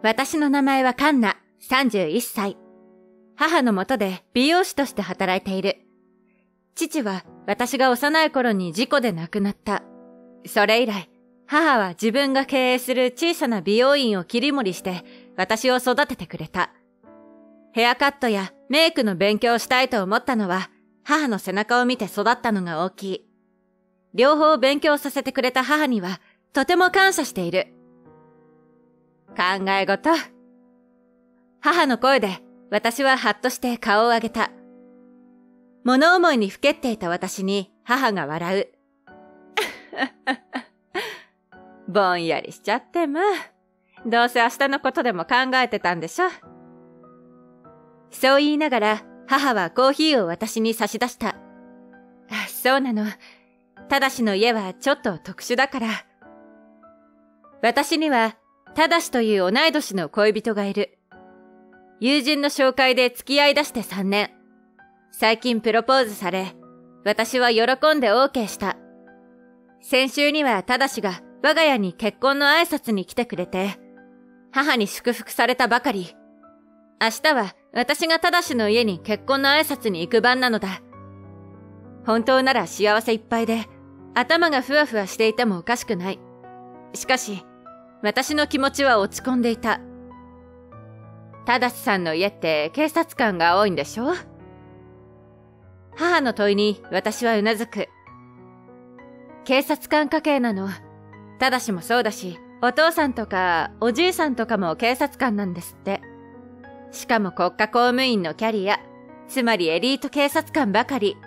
私の名前はカンナ、31歳。母のもとで美容師として働いている。父は私が幼い頃に事故で亡くなった。それ以来、母は自分が経営する小さな美容院を切り盛りして私を育ててくれた。ヘアカットやメイクの勉強をしたいと思ったのは母の背中を見て育ったのが大きい。両方勉強させてくれた母にはとても感謝している。考え事。母の声で私はハッとして顔を上げた。物思いにふけっていた私に母が笑う。ぼんやりしちゃっても、どうせ明日のことでも考えてたんでしょ。そう言いながら母はコーヒーを私に差し出した。そうなの。ただしの家はちょっと特殊だから。私にはただしという同い年の恋人がいる。友人の紹介で付き合い出して3年。最近プロポーズされ、私は喜んで OK した。先週にはただしが我が家に結婚の挨拶に来てくれて、母に祝福されたばかり。明日は私がただしの家に結婚の挨拶に行く番なのだ。本当なら幸せいっぱいで、頭がふわふわしていてもおかしくない。しかし、私の気持ちは落ち込んでいた。ただしさんの家って警察官が多いんでしょ？母の問いに私はうなずく。警察官家系なの。ただしもそうだし、お父さんとかおじいさんとかも警察官なんですって。しかも国家公務員のキャリア、つまりエリート警察官ばかり。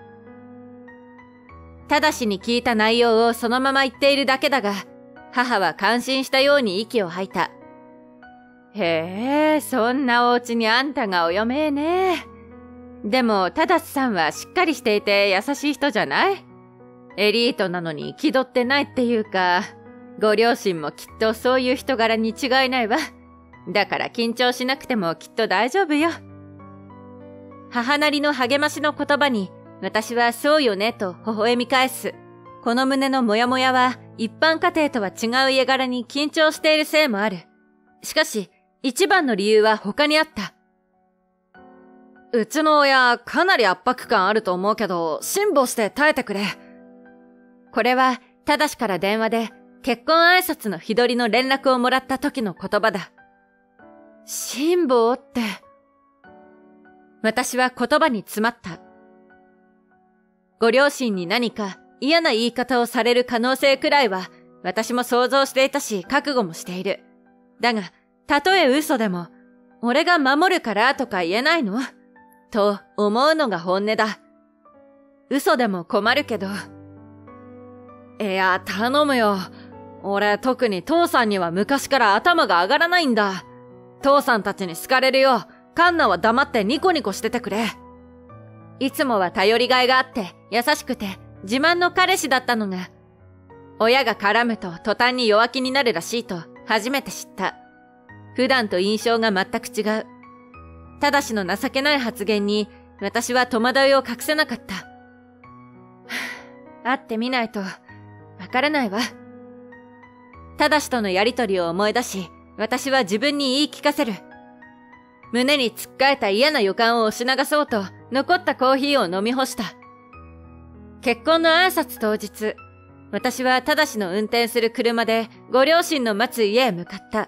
ただしに聞いた内容をそのまま言っているだけだが、母は感心したように息を吐いた。へえ、そんなお家にあんたがお嫁ね。でも、ただしさんはしっかりしていて優しい人じゃない？エリートなのに気取ってないっていうか、ご両親もきっとそういう人柄に違いないわ。だから緊張しなくてもきっと大丈夫よ。母なりの励ましの言葉に、私はそうよねと微笑み返す。この胸のモヤモヤは一般家庭とは違う家柄に緊張しているせいもある。しかし、一番の理由は他にあった。 うちの親、かなり圧迫感あると思うけど、辛抱して耐えてくれ。 これは、ただしから電話で、結婚挨拶の日取りの連絡をもらった時の言葉だ。辛抱って。私は言葉に詰まった。ご両親に何か嫌な言い方をされる可能性くらいは、私も想像していたし、覚悟もしている。だが、たとえ嘘でも、俺が守るからとか言えないの？と思うのが本音だ。嘘でも困るけど。 いや、頼むよ。俺、特に父さんには昔から頭が上がらないんだ。父さんたちに好かれるよ。カンナは黙ってニコニコしててくれ。 いつもは頼りがいがあって優しくて自慢の彼氏だったのが、親が絡むと途端に弱気になるらしいと初めて知った。普段と印象が全く違う。ただしの情けない発言に私は戸惑いを隠せなかった。会ってみないとわからないわ。ただしとのやりとりを思い出し、私は自分に言い聞かせる。胸につっかえた嫌な予感を押し流そうと残ったコーヒーを飲み干した。結婚の挨拶当日、私はただしの運転する車でご両親の待つ家へ向かった。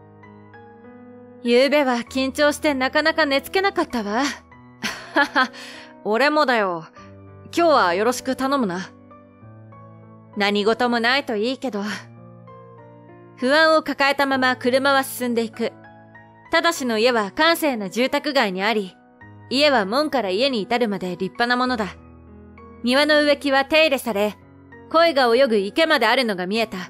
昨べは緊張してなかなか寝つけなかったわ。 はは、俺もだよ。今日はよろしく頼むな。 何事もないといいけど。不安を抱えたまま車は進んでいく。ただしの家は閑静な住宅街にあり、家は門から家に至るまで立派なものだ。庭の植木は手入れされ、鯉が泳ぐ池まであるのが見えた。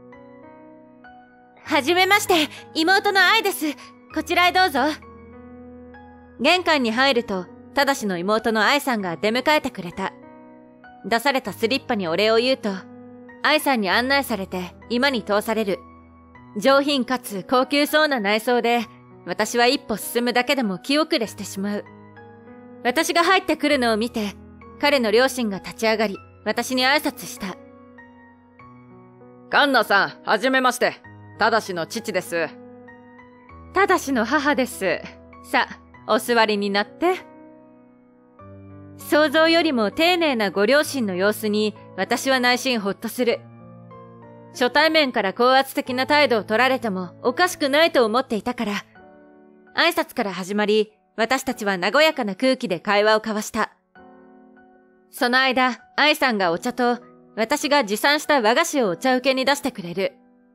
はじめまして、妹の愛です。こちらへどうぞ。玄関に入ると、ただしの妹の愛さんが出迎えてくれた。出されたスリッパにお礼を言うと、愛さんに案内されて居間に通される。上品かつ高級そうな内装で、私は一歩進むだけでも気遅れしてしまう。私が入ってくるのを見て、彼の両親が立ち上がり、私に挨拶した。 カンナさん、はじめまして。ただしの父です。 ただしの母です。さあ、お座りになって。想像よりも丁寧なご両親の様子に私は内心ほっとする。初対面から高圧的な態度を取られてもおかしくないと思っていたから。挨拶から始まり、私たちは和やかな空気で会話を交わした。その間、愛さんがお茶と私が持参した和菓子をお茶受けに出してくれる。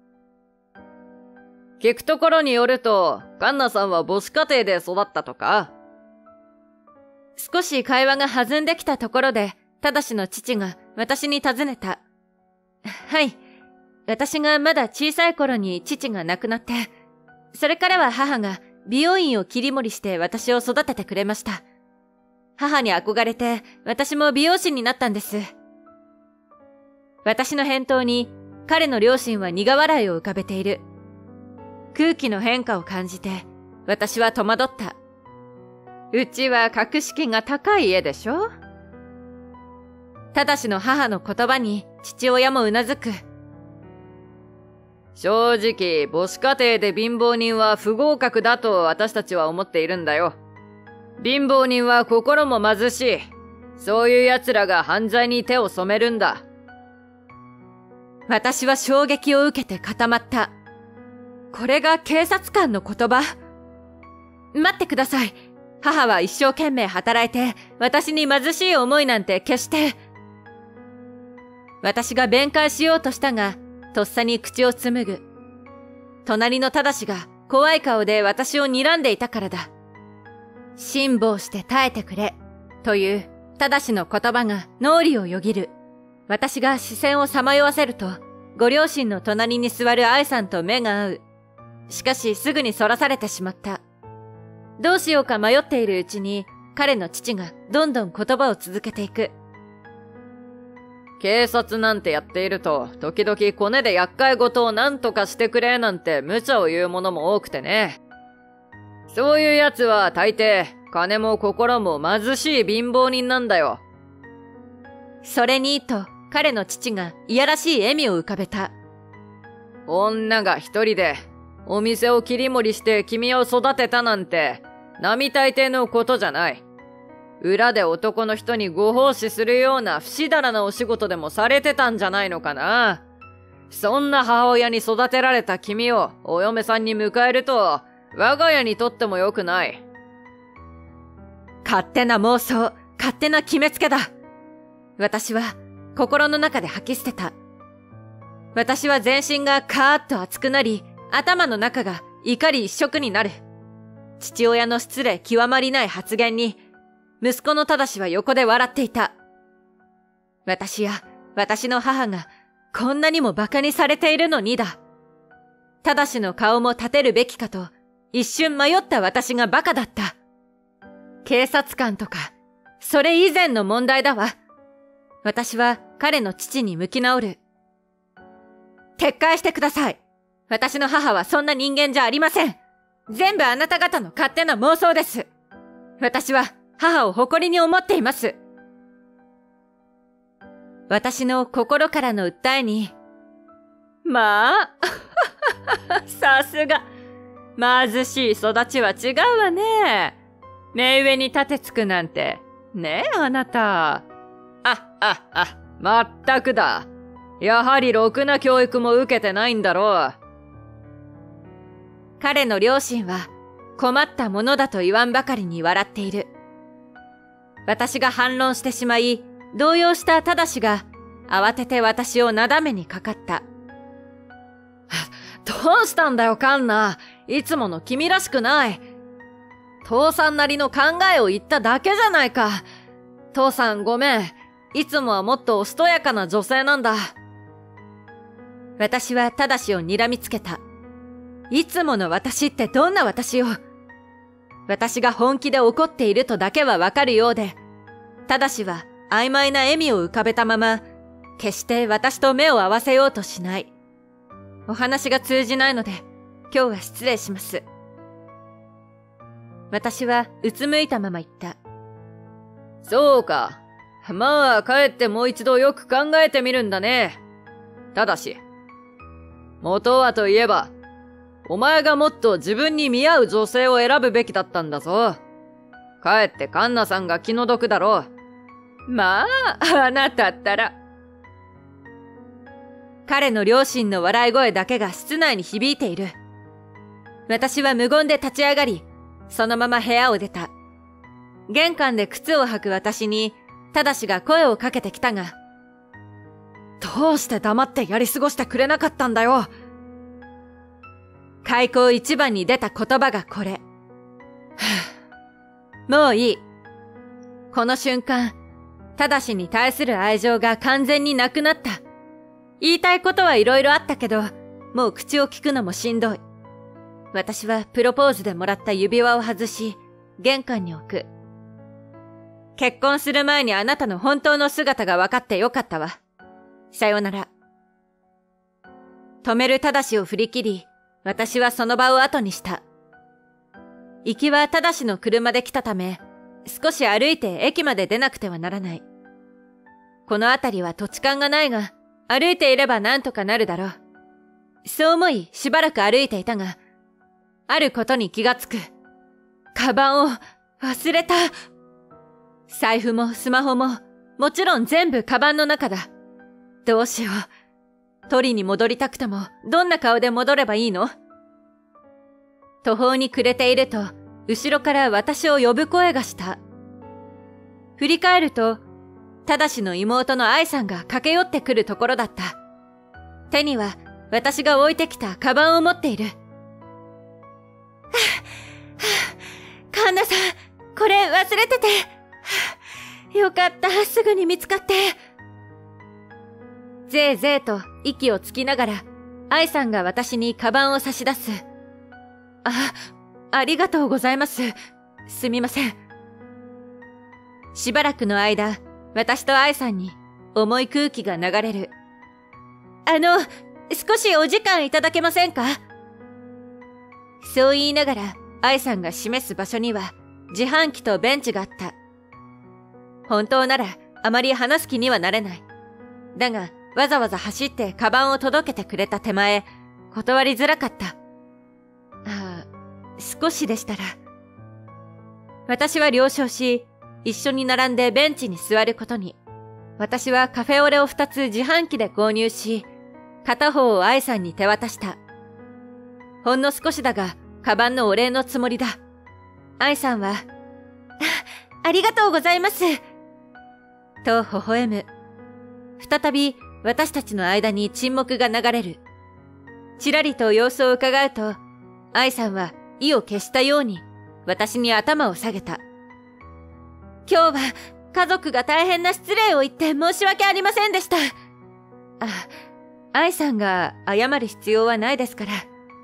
聞くところによると、カンナさんは母子家庭で育ったとか？ 少し会話が弾んできたところで、ただしの父が私に尋ねた。はい。私がまだ小さい頃に父が亡くなって、それからは母が美容院を切り盛りして私を育ててくれました。母に憧れて私も美容師になったんです。私の返答に彼の両親は苦笑いを浮かべている。空気の変化を感じて私は戸惑った。 うちは格式が高い家でしょ？ ただしの母の言葉に父親もうなずく。 正直、母子家庭で貧乏人は不合格だと私たちは思っているんだよ。貧乏人は心も貧しい。そういう奴らが犯罪に手を染めるんだ。 私は衝撃を受けて固まった。これが警察官の言葉？待ってください。母は一生懸命働いて、私に貧しい思いなんて決して。私が弁解しようとしたが、とっさに口を紡ぐ。隣のただしが怖い顔で私を睨んでいたからだ。辛抱して耐えてくれ、というただしの言葉が脳裏をよぎる。私が視線をさまよわせると、ご両親の隣に座る愛さんと目が合う。しかしすぐにそらされてしまった。どうしようか迷っているうちに、彼の父がどんどん言葉を続けていく。 警察なんてやっていると、時々コネで厄介事を何とかしてくれなんて無茶を言うものも多くてね。そういう奴は大抵、金も心も貧しい貧乏人なんだよ。 それにと、彼の父がいやらしい笑みを浮かべた。 女が一人で、お店を切り盛りして君を育てたなんて、並大抵のことじゃない。裏で男の人にご奉仕するような不死だらなお仕事でもされてたんじゃないのかな。そんな母親に育てられた君をお嫁さんに迎えると、我が家にとっても良くない。 勝手な妄想、勝手な決めつけだ。私は心の中で吐き捨てた。私は全身がカーッと熱くなり、頭の中が怒り一色になる。父親の失礼極まりない発言に、息子の正は横で笑っていた。私や私の母がこんなにも馬鹿にされているのにだ。正の顔も立てるべきかと一瞬迷った私が馬鹿だった。警察官とか、それ以前の問題だわ。私は彼の父に向き直る。撤回してください。私の母はそんな人間じゃありません。全部あなた方の勝手な妄想です。私は母を誇りに思っています。私の心からの訴えに、 まあ、さすが、貧しい育ちは違うわね。目上に立てつくなんて、ねえあなた。まったくだ。やはりろくな教育も受けてないんだろう。 彼の両親は困ったものだと言わんばかりに笑っている。私が反論してしまい、動揺した正が慌てて私をなだめにかかった。 どうしたんだよカンナ。いつもの君らしくない。父さんなりの考えを言っただけじゃないか。父さんごめん。いつもはもっとおしとやかな女性なんだ。 私は正を睨みつけた。いつもの私ってどんな私よ。私が本気で怒っているとだけはわかるようで、正は曖昧な笑みを浮かべたまま、決して私と目を合わせようとしない。お話が通じないので、今日は失礼します。私はうつむいたまま言った。 そうか。まあ、帰ってもう一度よく考えてみるんだね。ただし、元はといえば、 お前がもっと自分に見合う女性を選ぶべきだったんだぞ。かえってカンナさんが気の毒だろう。 まあ、あなたったら。彼の両親の笑い声だけが室内に響いている。私は無言で立ち上がり、そのまま部屋を出た。玄関で靴を履く私に、正が声をかけてきたが、 どうして黙ってやり過ごしてくれなかったんだよ。 開口一番に出た言葉がこれ。もういい。この瞬間、正に対する愛情が完全になくなった。言いたいことはいろいろあったけど、もう口を聞くのもしんどい。私はプロポーズでもらった指輪を外し、玄関に置く。結婚する前にあなたの本当の姿が分かってよかったわ。さよなら。止める正を振り切り、私はその場を後にした。行きは正の車で来たため、少し歩いて駅まで出なくてはならない。この辺りは土地勘がないが、歩いていればなんとかなるだろう。そう思いしばらく歩いていたが、あることに気がつく。カバンを忘れた。財布もスマホも、もちろん全部カバンの中だ。どうしよう。取りに戻りたくても、どんな顔で戻ればいいの？途方に暮れていると、後ろから私を呼ぶ声がした。振り返ると、正の妹の愛さんが駆け寄ってくるところだった。手には、私が置いてきたカバンを持っている。カンナさん、これ忘れてて。よかった、すぐに見つかって。ぜいぜいと息をつきながら、愛さんが私にカバンを差し出す。ありがとうございます。すみません。しばらくの間、私と愛さんに重い空気が流れる。少しお時間いただけませんか？そう言いながら、愛さんが示す場所には自販機とベンチがあった。本当ならあまり話す気にはなれない。だが、わざわざ走ってカバンを届けてくれた手前、断りづらかった。少しでしたら。私は了承し、一緒に並んでベンチに座ることに。私はカフェオレを2つ自販機で購入し、片方を愛さんに手渡した。ほんの少しだが、カバンのお礼のつもりだ。愛さんは、ありがとうございます。と微笑む。再び私たちの間に沈黙が流れる。ちらりと様子を伺うと、愛さんは意を決したように私に頭を下げた。今日は家族が大変な失礼を言って申し訳ありませんでした。愛さんが謝る必要はないですから。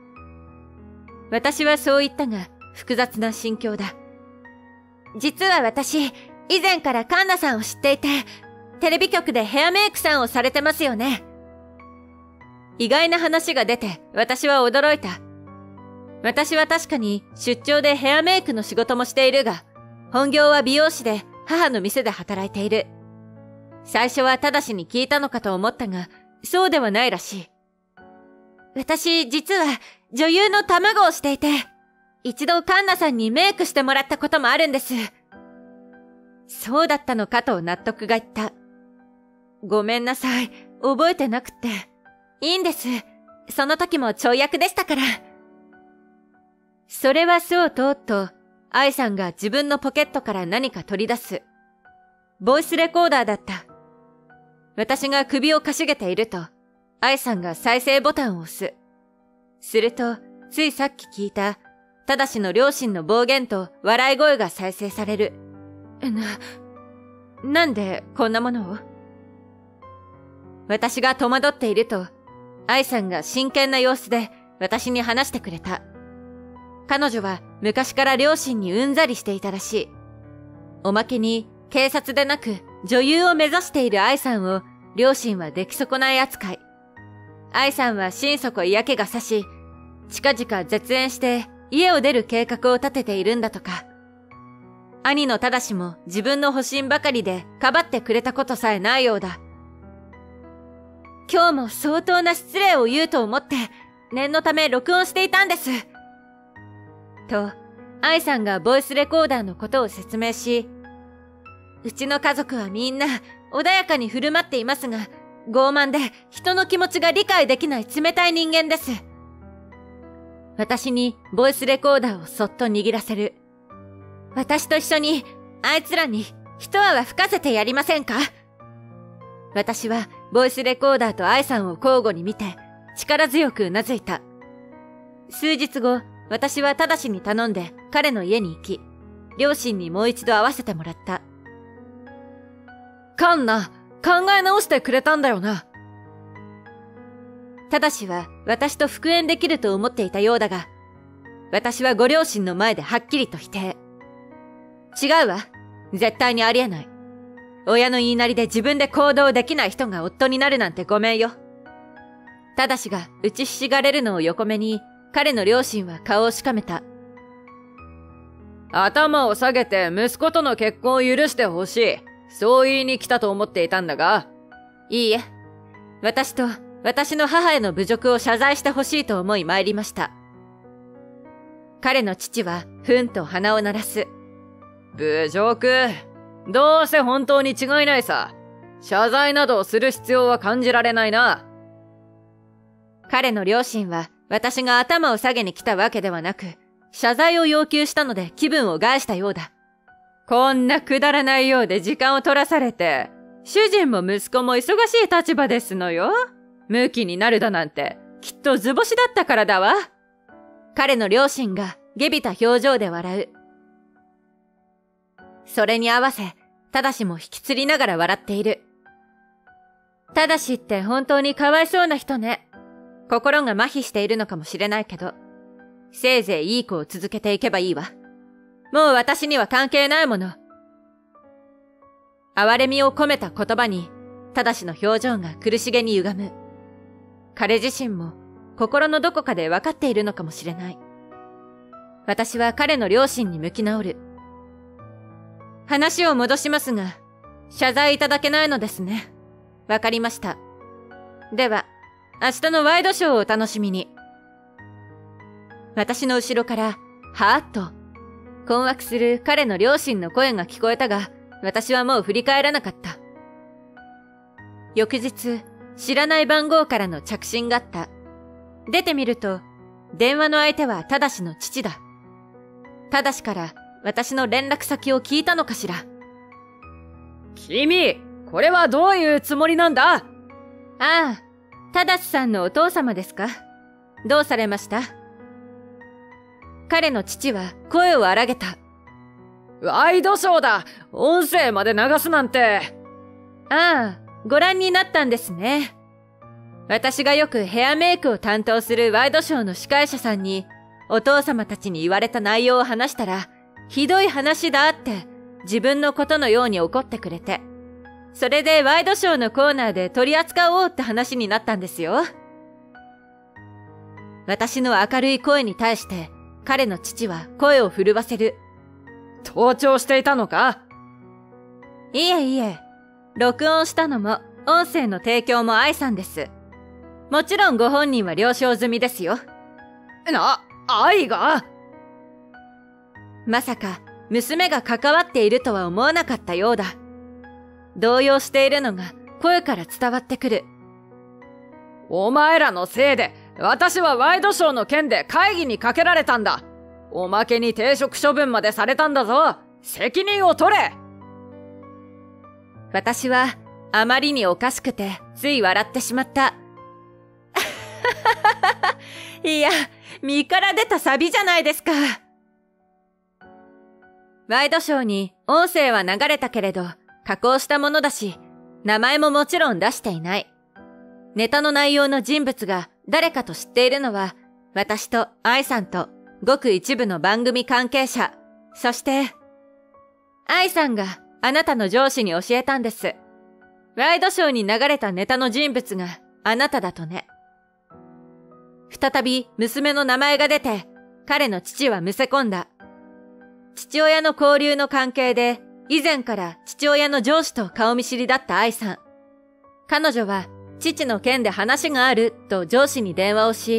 私はそう言ったが複雑な心境だ。実は私、以前からカンナさんを知っていて、テレビ局でヘアメイクさんをされてますよね。意外な話が出て私は驚いた。私は確かに出張でヘアメイクの仕事もしているが、本業は美容師で母の店で働いている。最初は正に聞いたのかと思ったが、そうではないらしい。私、実は女優の卵をしていて、一度カンナさんにメイクしてもらったこともあるんです。そうだったのかと納得がいった。ごめんなさい、覚えてなくって。いいんです。その時も跳躍でしたから。それはそうと、愛さんが自分のポケットから何か取り出す。ボイスレコーダーだった。私が首をかしげていると、愛さんが再生ボタンを押す。すると、ついさっき聞いた、正の両親の暴言と笑い声が再生される。なんでこんなものを？私が戸惑っていると、愛さんが真剣な様子で私に話してくれた。彼女は昔から両親にうんざりしていたらしい。おまけに警察でなく女優を目指している愛さんを両親は出来損ない扱い。愛さんは心底嫌気がさし、近々絶縁して家を出る計画を立てているんだとか。兄の正も自分の保身ばかりでかばってくれたことさえないようだ。今日も相当な失礼を言うと思って念のため録音していたんです。と、愛さんがボイスレコーダーのことを説明し、うちの家族はみんな穏やかに振る舞っていますが、傲慢で人の気持ちが理解できない冷たい人間です。私にボイスレコーダーをそっと握らせる。私と一緒にあいつらに一泡吹かせてやりませんか？私はボイスレコーダーと愛さんを交互に見て力強くうなずいた。数日後、私は正に頼んで彼の家に行き、両親にもう一度会わせてもらった。 カンナ、考え直してくれたんだよな。 正は私と復縁できると思っていたようだが、私はご両親の前ではっきりと否定。違うわ。絶対にありえない。親の言いなりで自分で行動できない人が夫になるなんてごめんよ。正が打ちひしがれるのを横目に、彼の両親は顔をしかめた。 頭を下げて息子との結婚を許してほしい。そう言いに来たと思っていたんだが。 いいえ。私と私の母への侮辱を謝罪してほしいと思い参りました。彼の父はふんと鼻を鳴らす。 侮辱。どうせ本当に違いないさ。謝罪などをする必要は感じられないな。 彼の両親は私が頭を下げに来たわけではなく、謝罪を要求したので気分を害したようだ。 こんなくだらないようで時間を取らされて、主人も息子も忙しい立場ですのよ。ムキになるだなんて、きっと図星だったからだわ。 彼の両親が下びた表情で笑う。それに合わせ、正も引きつりながら笑っている。正って本当にかわいそうな人ね。心が麻痺しているのかもしれないけど、せいぜいいい子を続けていけばいいわ。もう私には関係ないもの。哀れみを込めた言葉に、正の表情が苦しげに歪む。彼自身も心のどこかで分かっているのかもしれない。私は彼の両親に向き直る。話を戻しますが、謝罪いただけないのですね。わかりました。では、明日のワイドショーをお楽しみに。私の後ろから、はぁっと、困惑する彼の両親の声が聞こえたが、私はもう振り返らなかった。翌日、知らない番号からの着信があった。出てみると、電話の相手は正の父だ。正から私の連絡先を聞いたのかしら。 君、これはどういうつもりなんだ？ ああ、正さんのお父様ですか？どうされました？彼の父は声を荒げた。 ワイドショーだ！音声まで流すなんて。 ああ、ご覧になったんですね。私がよくヘアメイクを担当するワイドショーの司会者さんに、お父様たちに言われた内容を話したら、ひどい話だって自分のことのように怒ってくれて、それでワイドショーのコーナーで取り扱おうって話になったんですよ。私の明るい声に対して彼の父は声を震わせる。 盗聴していたのか？ いえいえ、録音したのも音声の提供も愛さんです。もちろんご本人は了承済みですよ。 愛が？ まさか娘が関わっているとは思わなかったようだ。動揺しているのが声から伝わってくる。 お前らのせいで私はワイドショーの件で会議にかけられたんだ。おまけに停職処分までされたんだぞ。責任を取れ。 私はあまりにおかしくてつい笑ってしまった。いや、身から出たサビじゃないですか。ワイドショーに音声は流れたけれど、加工したものだし、名前ももちろん出していない。ネタの内容の人物が誰かと知っているのは、私と愛さんとごく一部の番組関係者、そして、愛さんがあなたの上司に教えたんです。ワイドショーに流れたネタの人物があなただとね。再び娘の名前が出て、彼の父はむせ込んだ。父親の交流の関係で、以前から父親の上司と顔見知りだった愛さん。彼女は、父の件で話があると上司に電話をし、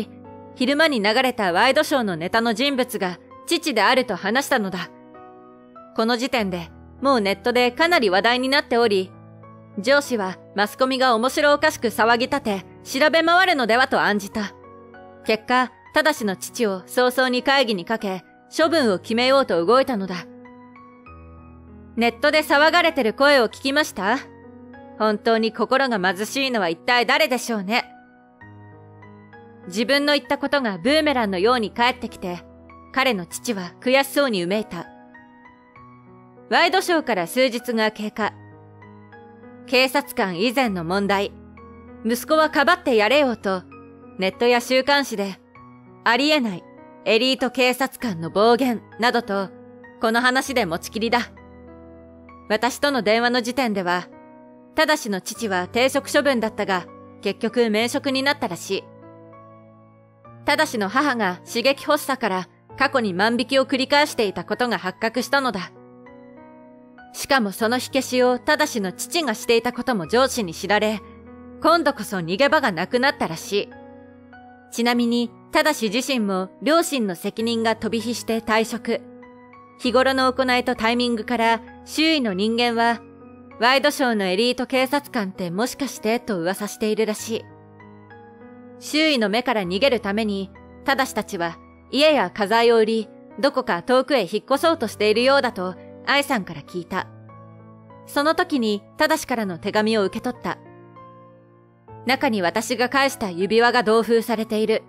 昼間に流れたワイドショーのネタの人物が父であると話したのだ。この時点でもうネットでかなり話題になっており、上司はマスコミが面白おかしく騒ぎ立て調べ回るのではと案じた。結果、正の父を早々に会議にかけ、処分を決めようと動いたのだ。ネットで騒がれてる声を聞きました？本当に心が貧しいのは一体誰でしょうね。自分の言ったことがブーメランのように返ってきて、彼の父は悔しそうにうめいた。ワイドショーから数日が経過。警察官以前の問題。息子はかばってやれよと、ネットや週刊誌で、ありえない、エリート警察官の暴言、などと、この話で持ちきりだ。私との電話の時点では、正の父は停職処分だったが、結局免職になったらしい。正の母が刺激欲しさから過去に万引きを繰り返していたことが発覚したのだ。しかもその火消しを正の父がしていたことも上司に知られ、今度こそ逃げ場がなくなったらしい。ちなみに、正自身も両親の責任が飛び火して退職。日頃の行いとタイミングから周囲の人間は、ワイドショーのエリート警察官ってもしかしてと噂しているらしい。周囲の目から逃げるために、正たちは家や家財を売り、どこか遠くへ引っ越そうとしているようだと、愛さんから聞いた。その時に正からの手紙を受け取った。中に私が返した指輪が同封されている。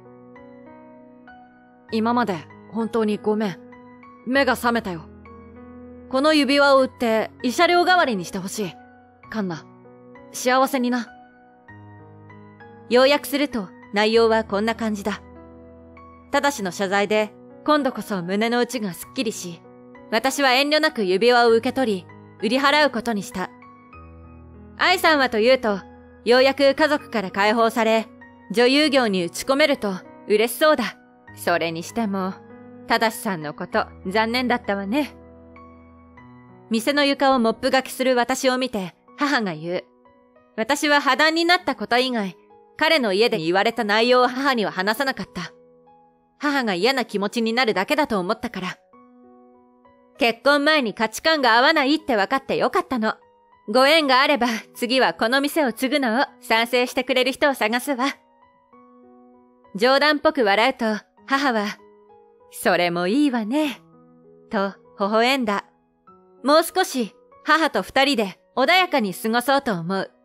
今まで本当にごめん。目が覚めたよ。この指輪を売って慰謝料代わりにしてほしい。カンナ、幸せにな。 要約すると内容はこんな感じだ。正の謝罪で今度こそ胸の内がすっきりし、私は遠慮なく指輪を受け取り、売り払うことにした。愛さんはというと、ようやく家族から解放され、女優業に打ち込めると嬉しそうだ。それにしても、正さんのこと残念だったわね。店の床をモップがきする私を見て母が言う。私は破談になったこと以外、彼の家で言われた内容を母には話さなかった。母が嫌な気持ちになるだけだと思ったから。結婚前に価値観が合わないって分かってよかったの。ご縁があれば次はこの店を継ぐのを賛成してくれる人を探すわ。冗談っぽく笑うと母は、それもいいわね。と微笑んだ。もう少し母と二人で穏やかに過ごそうと思う。